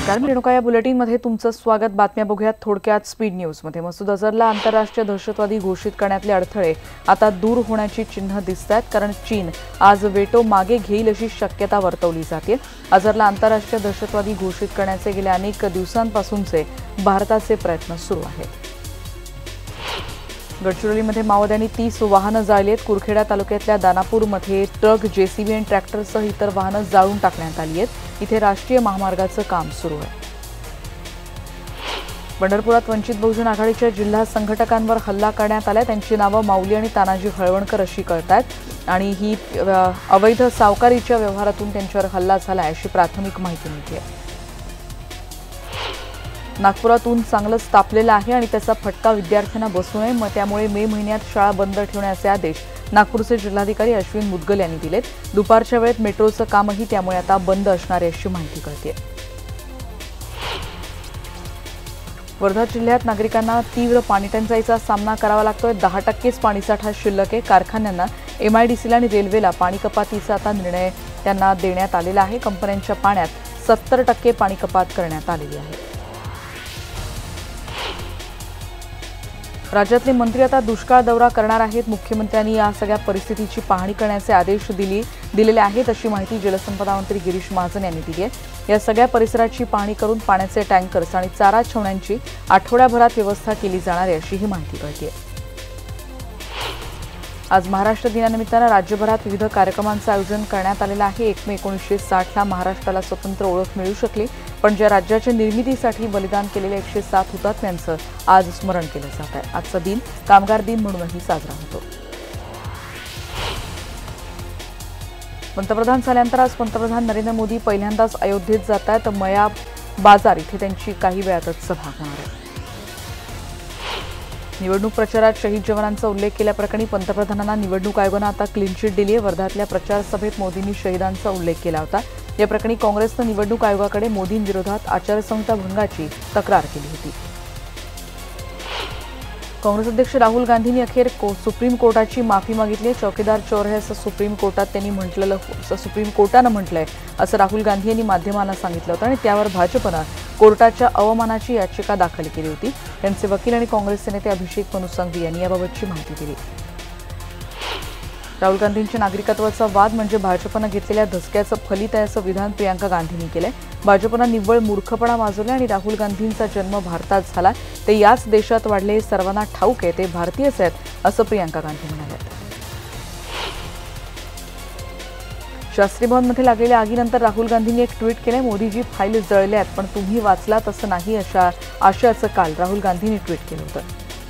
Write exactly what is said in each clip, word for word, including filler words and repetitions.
नमस्कार, मी रेणुका. या बुलेटिनमध्ये तुमचं स्वागत. बातम्या बघूयात थोडक्यात. स्पीड न्यूजमध्ये मसूद अझहरला आंतरराष्ट्रीय दहशतवादी घोषित करण्यातले अडथळे आता दूर होण्याची चिन्ह दिसतात, कारण चीन आज वेटो मागे घेईल अशी शक्यता वर्तवली जाते. अझहरला आंतरराष्ट्रीय दहशतवादी घोषित करण्याचे गेल्या अनेक दिवसांपासूनचे भारताचे प्रयत्न सुरू आहेत. गडचिरोलीमध्ये माओवाद्यांनी तीस वाहनं जाळलीत. कुरखेडा तालुक्यातल्या दानापूरमध्ये ट्रक, जेसीबी आणि ट्रॅक्टरसह इतर वाहनं जाळून टाकण्यात आली आहेत. इथे राष्ट्रीय महामार्गाचं काम सुरू आहे. पंढरपुरात वंचित बहुजन आघाडीच्या जिल्हा संघटकांवर हल्ला करण्यात आला. त्यांची नावं माऊली आणि तानाजी हळवणकर अशी कळतात आणि ही अवैध सावकारीच्या व्यवहारातून त्यांच्यावर हल्ला झाला अशी प्राथमिक माहिती मिळते. नागपुरात ऊन चांगलंच तापलेलं आहे आणि त्याचा फटका विद्यार्थ्यांना बसू नये, मग त्यामुळे मे महिन्यात शाळा बंद ठेवण्याचे आदेश नागपूरचे जिल्हाधिकारी अश्विन मुदगल यांनी दिलेत. दुपारच्या वेळेत मेट्रोचं कामही त्यामुळे आता बंद असणार आहे अशी माहिती कळते. वर्धा जिल्ह्यात नागरिकांना तीव्र पाणीटंचाईचा सामना करावा लागतोय. दहा टक्केच पाणीसाठा शिल्लक आहे. कारखान्यांना, एमआयडीसीला आणि रेल्वेला पाणी कपातीचा आता निर्णय त्यांना देण्यात आलेला आहे. कंपन्यांच्या पाण्यात सत्तर टक्के पाणी कपात करण्यात आलेली आहे. राज्यातले मंत्री आता दुष्काळ दौरा करणार आहेत. मुख्यमंत्र्यांनी या सगळ्या परिस्थितीची पाहणी करण्याचे आदेश दिले दिलेले आहेत अशी माहिती जलसंपदा मंत्री गिरीश महाजन यांनी दिली आहे. या सगळ्या परिसराची पाहणी करून पाण्याचे टँकर्स आणि चारा छावण्यांची आठवड्याभरात व्यवस्था केली जाणार आहे अशी ही माहिती कळते. आज महाराष्ट्र दिनानिमित्तानं राज्यभरात विविध कार्यक्रमांचं आयोजन करण्यात आलेलं आहे. एक मे एकोणीसशे साठला महाराष्ट्राला स्वतंत्र ओळख मिळू शकली, पण ज्या राज्याच्या निर्मितीसाठी बलिदान केलेल्या एकशे सात हुतात्म्यांचं आज स्मरण केलं जात आहे. आजचा दिन कामगार दिन म्हणूनही साजरा होतो. पंतप्रधान झाल्यानंतर आज पंतप्रधान नरेंद्र मोदी पहिल्यांदाच अयोध्येत जात आहेत. मया बाजार इथे त्यांची काही वेळातच सभा होणार आहे. निवडणूक प्रचारात शहीद जवानांचा उल्लेख केल्याप्रकरणी पंतप्रधानांना निवडणूक आयोगानं आता क्लीन चिट दिली आहे. वर्ध्यातल्या प्रचार सभेत मोदींनी शहीदांचा उल्लेख केला होता. या प्रकरणी काँग्रेसनं निवडणूक आयोगाकडे मोदींविरोधात आचारसंहिता भंगाची तक्रार केली होती. काँग्रेस अध्यक्ष राहुल गांधींनी अखेर सुप्रीम कोर्टाची माफी मागितली आहे. चौकीदार चोर है असं सुप्रीम कोर्टात त्यांनी म्हटलेलं असं सुप्रीम कोर्टानं म्हटलंय असं राहुल गांधी यांनी माध्यमांना सांगितलं होतं आणि त्यावर भाजपनं कोर्टाच्या अवमानाची याचिका दाखल केली होती. त्यांचे वकील आणि काँग्रेसचे नेते अभिषेक मनु संघवी यांनी याबाबतची माहिती दिली. राहुल गांधींच्या नागरिकत्वाचा वाद म्हणजे भाजपनं घेतलेल्या धसक्याचं फलित आहे असं विधान प्रियांका गांधींनी केलंय. भाजपनं निव्वळ मूर्खपणा माजवला आणि राहुल गांधींचा जन्म भारतात झाला, ते याच देशात वाढले, सर्वांना ठाऊक आहे, ते भारतीयच आहेत असं प्रियांका गांधी म्हणाल्या. शास्त्री भवनमध्ये लागलेल्या आगीनंतर राहुल गांधींनी एक ट्विट केलंय. मोदीजी फाईल जळल्यात, पण तुम्ही वाचलात असं नाही अशा आशयाचं काल राहुल गांधींनी ट्विट केलं होतं.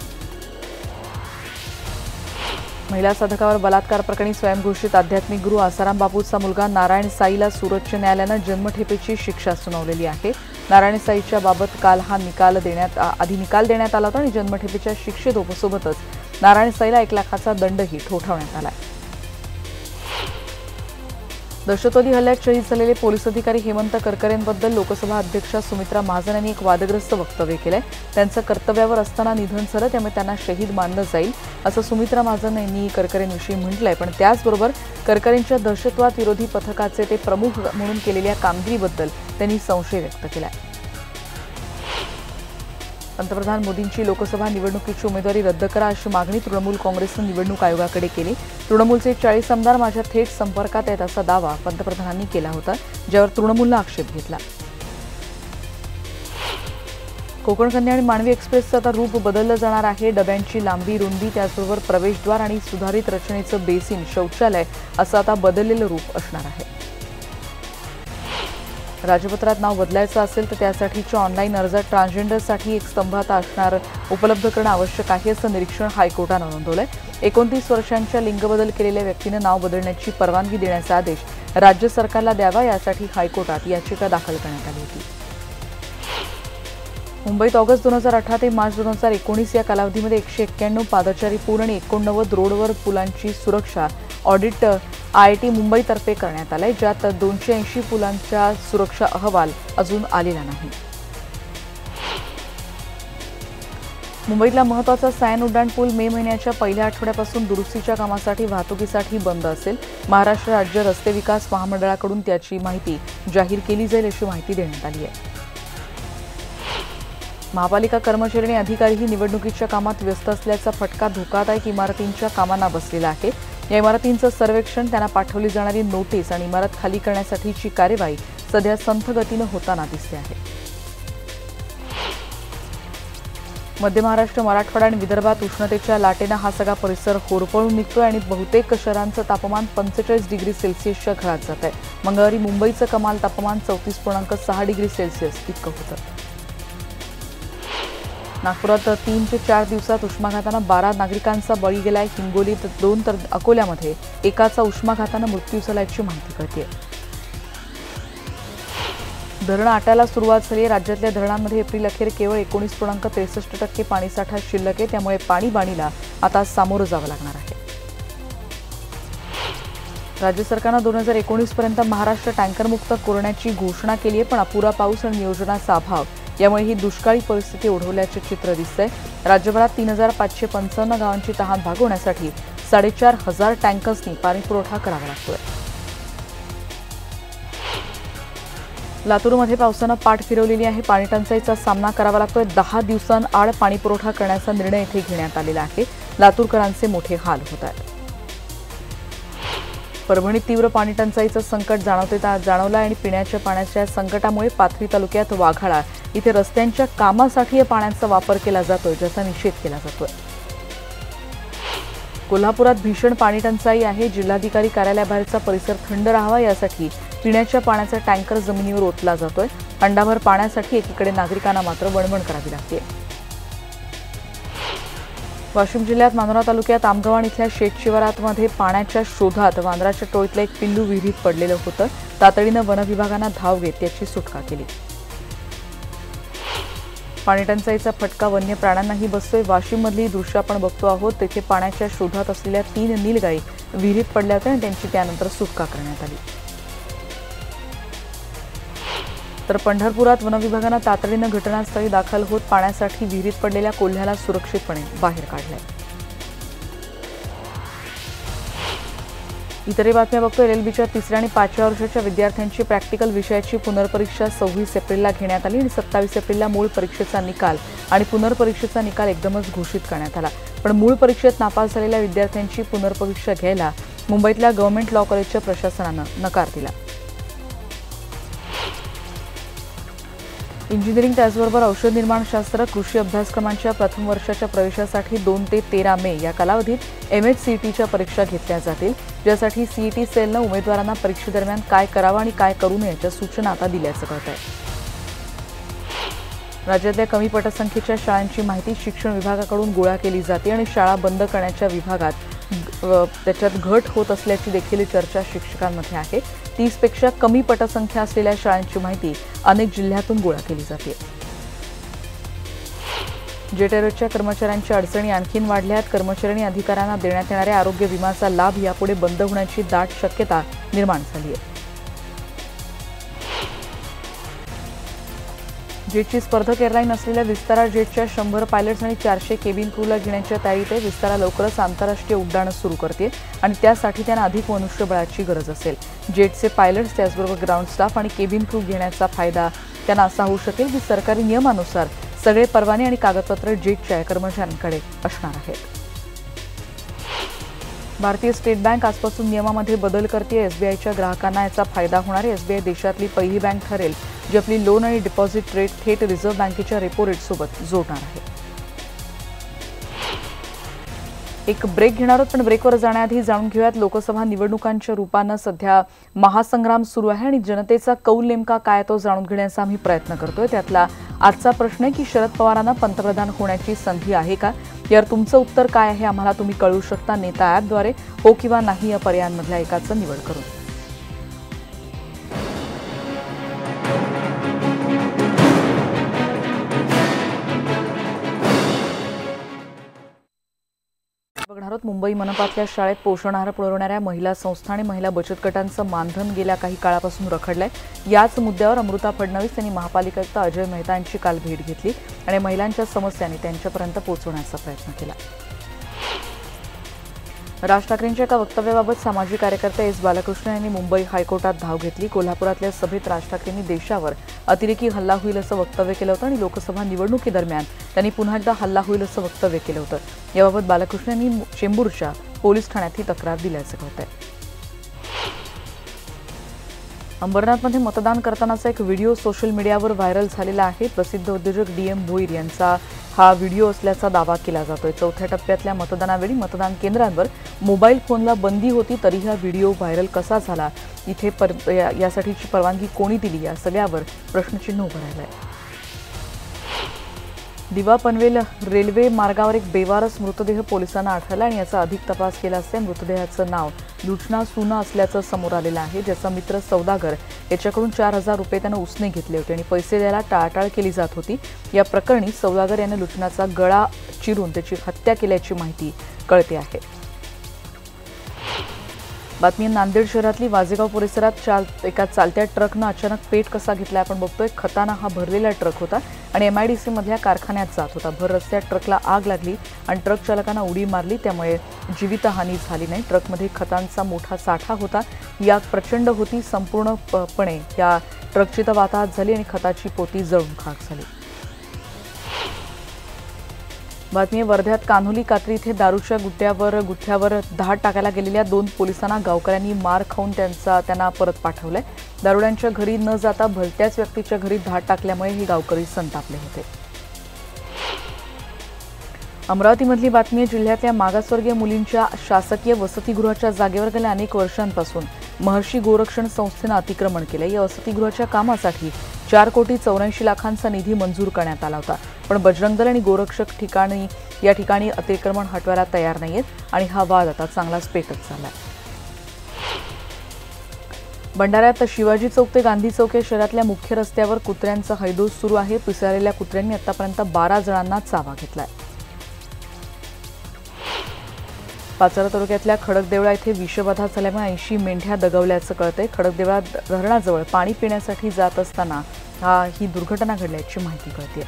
महिला साधकावर बलात्कार प्रकरणी स्वयंघोषित आध्यात्मिक गुरु आसाराम बापूचा मुलगा नारायण साईला सुरतच्या न्यायालयानं जन्मठेपेची शिक्षा सुनावलेली आहे. नारायण साईच्या बाबत काल हा निकाल देण्यात आधी निकाल देण्यात आला होता आणि जन्मठेपेच्या शिक्षेसोबतच नारायण साईला एक लाखाचा दंडही ठोठावण्यात आला. दहशतवादी हल्ल्यात शहीद झालेले पोलीस अधिकारी हेमंत करकरेंबद्दल लोकसभा अध्यक्षा सुमित्रा महाजन यांनी एक वादग्रस्त वक्तव्य केलंय. त्यांचं कर्तव्यावर असताना निधन झालं, त्यामुळे त्यांना शहीद मानलं जाईल असं सुमित्रा महाजन यांनी करकरेंविषयी म्हटलंय. पण त्याचबरोबर करकरेंच्या दहशतवाद विरोधी पथकाचे ते प्रमुख म्हणून केलेल्या कामगिरीबद्दल त्यांनी संशय व्यक्त केलाय. पंतप्रधान मोदींची लोकसभा निवडणुकीची उमेदवारी रद्द करा अशी मागणी तृणमूल काँग्रेसनं निवडणूक आयोगाकडे केली. तृणमूलचे चाळीस आमदार माझ्या थेट संपर्कात आहेत असा दावा पंतप्रधानांनी केला होता, ज्यावर तृणमूलनं आक्षेप घेतला. कोकण कन्या आणि मांडवी एक्सप्रेसचं आता रूप बदललं जाणार आहे. डब्यांची लांबी, रुंदी, त्याचबरोबर प्रवेशद्वार आणि सुधारित रचनेचं बेसिन, शौचालय असं आता बदललेलं रूप असणार आहे. राजपत्रात नाव बदलायचं असेल तर त्यासाठीच्या ऑनलाईन अर्जात ट्रान्सजेंडरसाठी एक स्तंभ आता असणार उपलब्ध करणं आवश्यक आहे असं निरीक्षण हायकोर्टानं नोंदवलंय. एकोणतीस वर्षांच्या लिंगबदल केलेल्या व्यक्तींना नाव बदलण्याची परवानगी देण्याचा आदेश राज्य सरकारला द्यावा, यासाठी हायकोर्टात याचिका दाखल करण्यात आली होती. मुंबईत ऑगस्ट दोन हजार अठरा ते मार्च दोन हजार एकोणीस या कालावधीमध्ये एकशे एक्क्याण्णव पादचारी पूल आणि एकोणनव्वद रोडवर पुलांची सुरक्षा ऑडिट आय आय टी मुंबईतर्फे करण्यात आलंय, ज्यात दोनशे ऐंशी पुलांचा सुरक्षा अहवाल अजून आलेला नाही. मुंबईतला महत्त्वाचा सायन उड्डाण पूल मे महिन्याच्या पहिल्या आठवड्यापासून दुरुस्तीच्या कामासाठी वाहतुकीसाठी बंद असेल. महाराष्ट्र राज्य रस्ते विकास महामंडळाकडून त्याची माहिती जाहीर केली जाईल अशी माहिती देण्यात आली आहे. महापालिका कर्मचारी आणि अधिकारीही निवडणुकीच्या कामात व्यस्त असल्याचा फटका धोकादायक इमारतींच्या कामांना बसलेला आहे। या इमारतींचं सर्वेक्षण, त्यांना पाठवली जाणारी नोटीस आणि इमारत खाली करण्यासाठीची कार्यवाही सध्या संथ गतीनं होताना दिसते आहे। मध्य महाराष्ट्र, मराठवाडा आणि विदर्भात उष्णतेच्या लाटेनं हा सगळा परिसर होरपळून निघतोय आणि बहुतेक शहरांचं तापमान पंचेचाळीस डिग्री सेल्सिअसच्या घरात जात आहे। मंगळवारी मुंबईचं कमाल तापमान चौतीस पूर्णांक सहा डिग्री सेल्सिअस इतकं होतं। नागपुरात तीन ते चार दिवसात उष्माघातानं बारा नागरिकांचा बळी गेलाय। हिंगोलीत दोन तर अकोल्यामध्ये एकाचा उष्माघातानं मृत्यू झाल्याची माहिती कळतेय। धरणं आटायला सुरुवात झाली। राज्यातल्या धरणांमध्ये एप्रिल अखेर केवळ एकोणीस पूर्णांक त्रेसष्ट टक्के पाणीसाठा शिल्लक आहे। त्यामुळे पाणीबाणीला आता सामोरं जावं लागणार आहे। राज्य सरकारनं दोन हजार एकोणीस पर्यंत महाराष्ट्र टँकरमुक्त करण्याची घोषणा केली आहे, पण अपुरा पाऊस आणि नियोजनाचा अभाव यामुळे ही दुष्काळी परिस्थिती ओढवल्याचे चित्र दिसतंय। राज्यभरात तीन हजार पाचशे पंचावन्न गावांची तहान भागवण्यासाठी साडेचार हजार टँकर्सनी पाणीपुरवठा करावा लागतोय। लातूरमध्ये पावसानं पाठ फिरवलेली आहे। पाणी टंचाईचा सामना करावा लागतोय। दहा दिवसांआड पाणीपुरवठा करण्याचा निर्णय येथे घेण्यात आलेला आहे। लातूरकरांचे मोठे हाल होत आहेत। परभणीत तीव्र पाणी टंचाईचं संकट जाणवते जाणवलं आणि पिण्याच्या पाण्याच्या संकटामुळे पाथरी तालुक्यात वाघाळा इथे रस्त्यांच्या कामासाठी या पाण्याचा वापर केला जातोय, ज्याचा निषेध केला जातोय। कोल्हापुरात भीषण पाणी टंचाई आहे। जिल्हाधिकारी कार्यालयाबाहेरचा परिसर थंड राहावा यासाठी पिण्याच्या पाण्याचा टँकर जमिनीवर ओतला जातोय। हंडाभर पाण्यासाठी एकीकडे नागरिकांना मात्र वणवण करावी लागते। वाशिम जिल्ह्यात मानोरा तालुक्यात आमगव्हाण इथल्या शेत शिवारातमध्ये पाण्याच्या शोधात वांद्राच्या टोळीतलं एक पिल्लू विहिरीत पडलेलं होतं। तातडीनं वनविभागानं धाव घेत त्याची सुटका केली। पाणी टंचाईचा फटका वन्य प्राण्यांनाही बसतोय। वाशिममधली दृश्य आपण बघतो आहोत। तेथे पाण्याच्या शोधात असलेल्या तीन नीलगाई विहिरीत पडल्या होत्या आणि त्यांची त्यानंतर सुटका करण्यात आली। तर पंढरपुरात वनविभागानं तातडीनं घटनास्थळी दाखल होत पाण्यासाठी विहिरीत पडलेल्या कोल्ह्याला सुरक्षितपणे बाहेर काढलंय। इतर बातम्या बघतोय। एलएलबीच्या तिसऱ्या आणि पाचव्या वर्षाच्या विद्यार्थ्यांची प्रॅक्टिकल विषयाची पुनर्परीक्षा सव्वीस एप्रिलला घेण्यात आली आणि सत्तावीस एप्रिलला मूळ परीक्षेचा निकाल आणि पुनर्परीक्षेचा निकाल एकदमच घोषित करण्यात आला। पण मूळ परीक्षेत नापास झालेल्या विद्यार्थ्यांची पुनर्परीक्षा घ्यायला मुंबईतल्या गव्हर्नमेंट लॉ कॉलेजच्या प्रशासनानं नकार दिला। इंजिनिअरिंग त्याचबरोबर औषध निर्माणशास्त्र, कृषी अभ्यासक्रमांच्या प्रथम वर्षाच्या प्रवेशासाठी दोन ते तेरा मे या कालावधीत एमएचसीईटीच्या परीक्षा घेतल्या जातील, ज्यासाठी सीईटी सेलनं उमेदवारांना परीक्षेदरम्यान काय करावं आणि काय करू नये याच्या सूचना आता दिल्याचं कळतंय। राज्यातल्या कमी पटसंख्येच्या शाळांची माहिती शिक्षण विभागाकडून गोळा केली जाते आणि शाळा बंद करण्याच्या विभागात त्याच्यात घट होत असल्याची देखील चर्चा शिक्षकांमध्ये आहे। तीस पेक्षा कमी पटसंख्या असलेल्या शाळांची माहिती अनेक जिल्ह्यातून गोळा केली जाते। जेट एअरवेजच्या कर्मचाऱ्यांच्या अडचणी आणखीन वाढल्या आहेत। कर्मचारी आणि अधिकाऱ्यांना देण्यात येणाऱ्या आरोग्य विम्याचा लाभ यापुढे बंद होण्याची दाट शक्यता निर्माण झाली आहे। जेटची स्पर्धक एअरलाईन असलेल्या विस्तारा जेटच्या शंभर पायलट्स आणि चारशे केबिन क्रूला घेण्याच्या तयारीत आहे। विस्तारा लवकरच आंतरराष्ट्रीय उड्डाणं सुरू करते आणि त्यासाठी त्यांना अधिक मनुष्यबळाची गरज असेल। जेटचे पायलट्स त्याचबरोबर ग्राउंड स्टाफ आणि केबिन क्रू घेण्याचा फायदा त्यांना असा होऊ शकेल की सरकारी नियमानुसार सगळे परवाने आणि कागदपत्र जेटच्या कर्मचाऱ्यांकडे असणार आहेत। भारतीय स्टेट बँक आजपासून नियमामध्ये बदल करते। एसबीआयच्या ग्राहकांना याचा फायदा होणार आहे। एसबीआय देशातली पहिली बँक ठरेल जी आपली लोन आणि डिपॉझिट रेट थेट रिझर्व्ह बँकेच्या रेपो रेटसोबत जोडणार आहे। एक ब्रेक घेणार आहोत, पण ब्रेकवर जाण्याआधी जाणून घेऊयात लोकसभा निवडणुकांच्या रूपानं सध्या महासंग्राम सुरू आहे आणि जनतेचा कौल नेमका काय तो जाणून घेण्याचा आम्ही प्रयत्न करतोय। त्यातला आजचा प्रश्न आहे की शरद पवारांना पंतप्रधान होण्याची संधी आहे का? यावर तुमचं उत्तर काय आहे आम्हाला तुम्ही कळवू शकता नेता ॲपद्वारे हो किंवा नाही या पर्यायांमधल्या एकाचं निवड करून। बघणार आहोत मुंबई मनपातल्या शाळेत पोषण आहार पुरवणाऱ्या महिला संस्था आणि महिला बचत गटांचं मानधन गेल्या काही काळापासून रखडलंय। याच मुद्द्यावर अमृता फडणवीस यांनी महापालिका आयुक्त अजय मेहता यांची काल भेट घेतली आणि महिलांच्या समस्यांनी त्यांच्यापर्यंत पोहोचवण्याचा प्रयत्न केला। राज ठाकरेंच्या एका वक्तव्याबाबत सामाजिक कार्यकर्ते एस बालकृष्ण यांनी मुंबई हायकोर्टात धाव घेतली। कोल्हापुरातल्या सभेत राज ठाकरेंनी देशावर अतिरेकी हल्ला होईल असं वक्तव्य केलं होतं आणि लोकसभा निवडणुकीदरम्यान त्यांनी पुन्हा एकदा हल्ला होईल असं वक्तव्य केलं होतं। याबाबत बालकृष्ण यांनी चेंबूरच्या पोलीस ठाण्यात ही तक्रार दिल्याचं कळतंय। अंबरनाथमध्ये मतदान करतानाचा एक व्हिडिओ सोशल मीडियावर व्हायरल झालेला आहे। प्रसिद्ध उद्योजक डी एम भोईर यांचा हा व्हिडिओ असल्याचा दावा केला जातोय। चौथ्या टप्प्यातल्या मतदानावेळी मतदान केंद्रांवर मोबाईल फोनला बंदी होती, तरी हा व्हिडिओ व्हायरल कसा झाला, इथे पर यासाठीची परवानगी कोणी दिली, या सगळ्यावर प्रश्नचिन्ह उभं राहिलंय। दिवा पनवेल रेल्वे मार्गावर एक बेवारस मृतदेह पोलिसांना आढळला आणि याचा अधिक तपास केला असता मृतदेहाचं नाव लुचना सुना असल्याचं समोर आलेलं आहे। ज्याचा मित्र सौदागर याच्याकडून चार हजार रुपये त्यानं उसने घेतले होते आणि पैसे द्यायला टाळाटाळ केली जात होती। या प्रकरणी सौदागर याने लुचनाचा गळा चिरून त्याची हत्या केल्याची माहिती कळते आहे। बातमी नांदेड शहरातली वाजेगाव परिसरात चाल एका चालत्या ट्रकनं अचानक पेट कसा घेतला आपण बघतोय। खताना हा भरलेला ट्रक होता आणि एमआयडीसी मधल्या कारखान्यात जात होता। भर रस्त्यात ट्रकला आग लागली आणि ट्रक चालकानं उडी मारली, त्यामुळे जीवितहानी झाली नाही। ट्रकमध्ये खतांचा मोठा साठा होता। ही आग प्रचंड होती। संपूर्णपणे या ट्रकची तर वाताहत झाली आणि खताची पोती जळून खाक झाली। बातमी वर्ध्यात कान्होली कात्री इथे दारूच्या गुट्ट्यावर गुठ्यावर धाड टाकायला गेलेल्या दोन पोलिसांना गावकऱ्यांनी मार खाऊन त्यांचा त्यांना परत पाठवलंय। दारुड्यांच्या घरी न जाता भलत्याच व्यक्तीच्या घरी धाड टाकल्यामुळे हे गावकरी संतापले होते। अमरावतीमधली बातमी आहे। जिल्ह्यातल्या मागासवर्गीय मुलींच्या शासकीय वसतिगृहाच्या जागेवर गेल्या अनेक वर्षांपासून महर्षी गोरक्षण संस्थेनं अतिक्रमण केलं। या वसतिगृहाच्या कामासाठी चार कोटी चौऱ्याऐंशी लाखांचा निधी मंजूर करण्यात आला होता, पण बजरंग दल आणि गोरक्षक ठिकाणी या ठिकाणी अतिक्रमण हटवायला तयार नाहीयेत आणि हा वाद आता चांगलाच पेटत चाललाय। भंडाऱ्यात शिवाजी चौक ते गांधी चौक या शहरातल्या मुख्य रस्त्यावर कुत्र्यांचा हैदोस सुरू आहे। पिसाळलेल्या कुत्र्यांनी आतापर्यंत बारा जणांना चावा घेतलाय। पाचोरा तालुक्यातल्या खडकदेवळा इथे विषबाधा झाल्यामुळे ऐंशी मेंढ्या दगावल्याचं कळतंय। खडकदेवळा धरणाजवळ पाणी पिण्यासाठी जात असताना हा ही दुर्घटना घडल्याची माहिती कळते।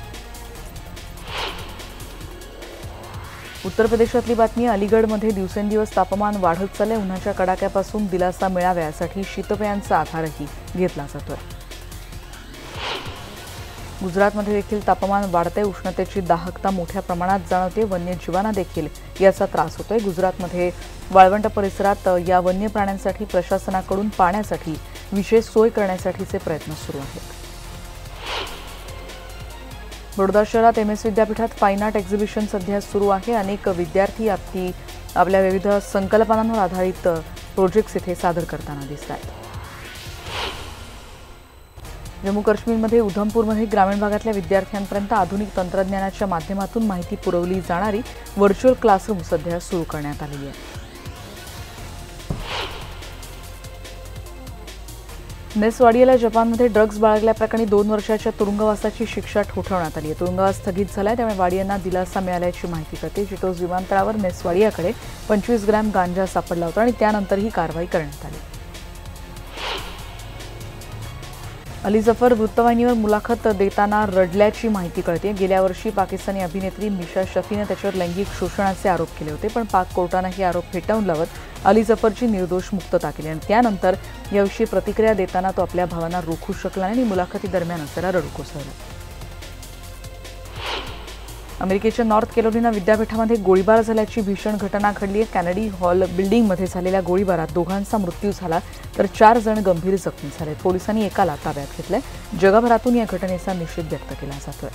उत्तर प्रदेशातली बातमी। अलीगडमध्ये दिवसेंदिवस तापमान वाढत चाललंय। उन्हाच्या कडाक्यापासून दिलासा मिळावा यासाठी शीतपेयांचा आधारही घेतला जातोय। गुजरातमध्ये देखील तापमान वाढतंय। उष्णतेची दाहकता मोठ्या प्रमाणात जाणवते। वन्यजीवांना देखील याचा त्रास होतोय। गुजरातमध्ये वाळवंट परिसरात या वन्य प्राण्यांसाठी प्रशासनाकडून पाण्यासाठी विशेष सोय करण्यासाठीचे प्रयत्न सुरू आहेत। बडोदा शहरात एमएस विद्यापीठात फाईन आर्ट एक्झिबिशन सध्या सुरू आहे। अनेक विद्यार्थी आपली आपल्या विविध संकल्पनांवर आधारित प्रोजेक्ट्स इथे सादर करताना दिसत आहेत। जम्मू काश्मीरमध्ये उधमपूरमध्ये ग्रामीण भागातल्या विद्यार्थ्यांपर्यंत आधुनिक तंत्रज्ञानाच्या माध्यमातून माहिती पुरवली जाणारी व्हर्च्युअल क्लासरूम सध्या सुरू करण्यात आली आहे। नेसवाडियाला जपानमध्ये ड्रग्ज बाळगल्याप्रकरणी दोन वर्षाच्या तुरुंगवासाची शिक्षा ठोठावण्यात आली आहे। तुरुंगवास स्थगित झालाय, त्यामुळे वाडियांना दिलासा मिळाल्याची माहिती कळते। चिटोस विमानतळावर नेसवाडियाकडे पंचवीस ग्रॅम गांजा सापडला होता आणि त्यानंतर ही कारवाई करण्यात आली। अली जफर वृत्तवाहिनीवर मुलाखत देताना रडल्याची माहिती कळते। गेल्या वर्षी पाकिस्तानी अभिनेत्री मिशा शफीने त्याच्यावर लैंगिक शोषणाचे आरोप केले होते, पण पाक कोर्टानं हे आरोप फेटाळून लावत अली जफरची निर्दोष मुक्तता केली आणि त्यानंतर याविषयी प्रतिक्रिया देताना तो आपल्या भावना रोखू शकला नाही आणि मुलाखतीदरम्यान त्याला रडू कोसळलं। अमेरिकेच्या नॉर्थ कॅरोलिना विद्यापीठामध्ये गोळीबार झाल्याची भीषण घटना घडली आहे। कॅनेडी हॉल बिल्डिंगमध्ये झालेल्या गोळीबारात दोघांचा मृत्यू झाला तर चार जण गंभीर जखमी झाले। पोलिसांनी एकाला ताब्यात घेतलंय। जगभरातून या घटनेचा निषेध व्यक्त केला जातोय।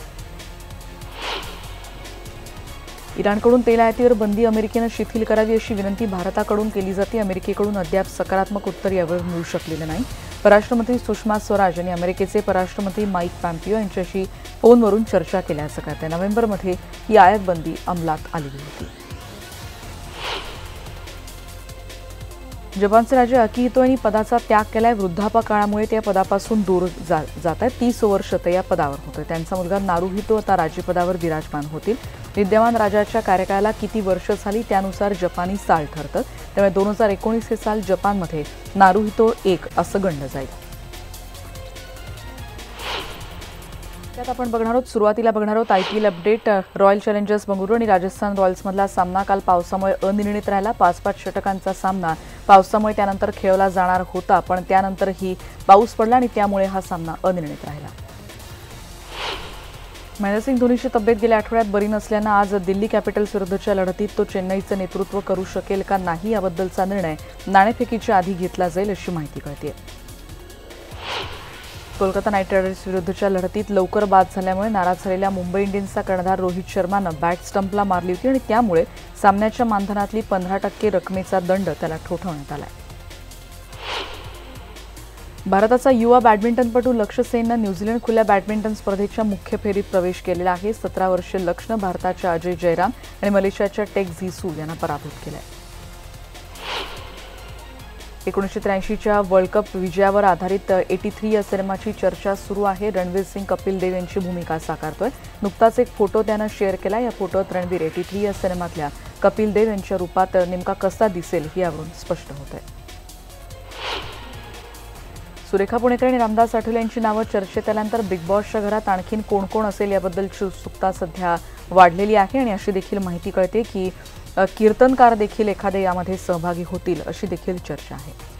इराणकडून तेल आयातीवर बंदी अमेरिकेनं शिथिल करावी अशी विनंती भारताकडून केली जाते। अमेरिकेकडून अद्याप सकारात्मक उत्तर यावर मिळू शकलेलं नाही। परराष्ट्रमंत्री सुषमा स्वराज यांनी अमेरिकेचे परराष्ट्रमंत्री माईक पॉम्पिओ यांच्याशी फोनवरून चर्चा केल्याचं कळतंय। नोव्हेंबरमध्ये ही आयात बंदी अंमलात आली होती। जपानचे राजे अकिहितो यांनी पदाचा त्याग केलाय। वृद्धापकाळामुळे ते या पदापासून दूर जात आहेत। तीस वर्ष ते या पदावर होते। त्यांचा मुलगा नारुहितो आता राज्यपदावर विराजमान होतील। विद्यमान राजाच्या कार्यकाळाला किती वर्ष झाली त्यानुसार जपानी साल ठरतं, त्यामुळे दोन हजार एकोणीस हे साल जपानमध्ये नारुहितो एक असं गणलं जाईल। त्यात आपण बघणार आहोत सुरुवातीला बघणार आहोत IPL update. Royal challengers Bengaluru आणि राजस्थान रॉयल्समधला सामना काल पावसामुळे अनिर्णित राहिला. पाच पाच षटकांचा सामना पावसामुळे त्यानंतर खेळला जाणार होता, पण त्यानंतरही पाऊस पडला आणि त्यामुळे हा सामना अनिर्णित राहिला. महेंद्रसिंग धोनीची तब्येत गेल्या आठवड्यात बरी नसल्यानं आज दिल्ली कॅपिटल्स विरुद्धच्या लढतीत तो चेन्नईचं नेतृत्व करू शकेल का नाही याबद्दलचा निर्णय नाणेफेकीच्या आधी घेतला जाईल अशी माहिती कळते. कोलकाता नाईट रायडर्स विरुद्धच्या लढतीत लवकर बाद झाल्यामुळे नाराज झालेल्या मुंबई इंडियन्सचा कर्णधार रोहित शर्मानं बॅट स्टंपला मारली होती आणि त्यामुळे सामन्याच्या मानधनातली पंधरा टक्के रकमेचा दंड त्याला ठोठावण्यात आला. भारताचा युवा बॅडमिंटनपटू लक्ष्य सेननं न्यूझीलंड खुल्या बॅडमिंटन स्पर्धेच्या मुख्य फेरीत प्रवेश केलेला आहे. सतरा वर्षीय लक्ष्यनं भारताच्या अजय जयराम आणि मलेशियाच्या टेक झिसू यांना पराभूत केलंय. एकोणीसशे त्र्याऐंशीच्या वर्ल्ड कप विजयावर आधारित एटी थ्री या सिनेमाची चर्चा सुरू आहे. रणवीर सिंग कपिल देव यांची भूमिका साकारतोय. नुकताच एक फोटो त्यानं शेअर केला. या फोटोत रणवीर एटी थ्री या सिनेमातल्या कपिल देव यांच्या रूपात नेमका कसा दिसेल यावरून स्पष्ट होत आहे. सुरेखा पुणेकर आणि रामदास आठवले यांची नावं चर्चेत आल्यानंतर बिग बॉसच्या घरात आणखीन कोण कोण असेल याबद्दलची उत्सुकता सध्या वाढलेली आहे आणि अशी देखील माहिती कळते की कीर्तनकार देखील एखादे यामध्ये सहभागी होतील अशी देखील चर्चा आहे.